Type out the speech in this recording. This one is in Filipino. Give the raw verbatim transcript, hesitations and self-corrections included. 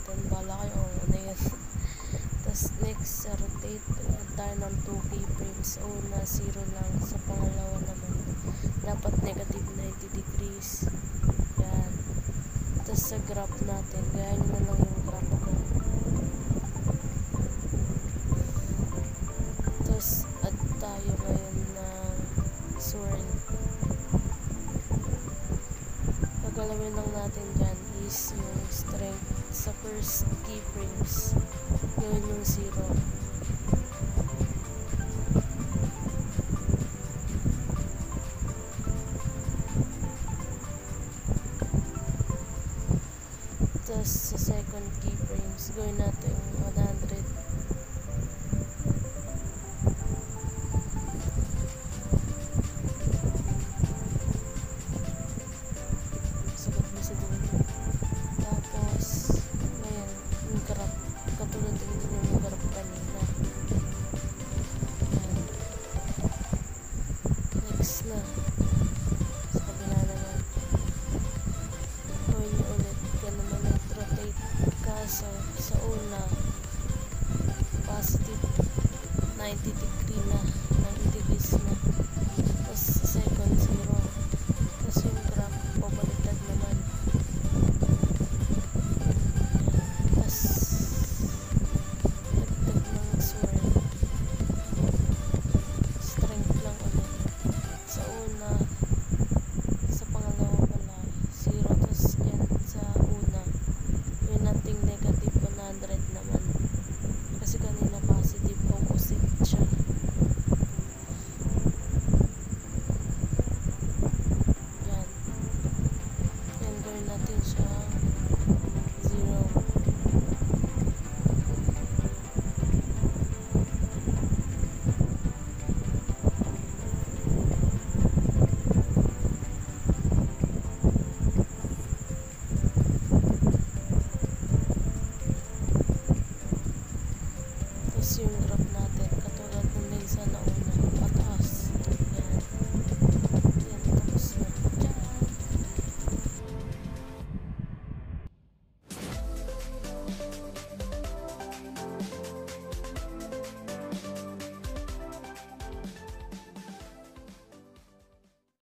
natin. Bala kayo kung ano yan. Tapos next, sa rotate, add tayo ng two keyframes. Sa una, zero lang. Sa pangalawa naman, dapat negative ninety degrees. Yan. Tapos sa graph natin, gaya nyo na lang yung graph ko. Tapos add tayo ngayon ng swirl. Gagalawin lang natin dyan is yung strength sa first keyframes. Yun yung zero. Tapos sa second keyframes, gawin natin one hundred. Sagot mo sa dulo. Tapos, ngayon, yung graph. Katulad din din yung graph kanina. Ayan. Next na. Sa kabila naman. Gawin nyo ulit. Ganun naman rotate. Kaso, sa una, positive ninety degree na. ninety degrees na. Tapos sa second, zero. Tapos yung graph, pabaliktad naman. Tapos, dagdag ng swirl. Strength lang ulit. Sa una, sa pangalawa pala, zero. Tapos yan, sa una, yun nating negative one hundred naman. Kasi kanina positive, opposite siya. Yan. Yan, gawin natin siya zero. Tapos yung graph na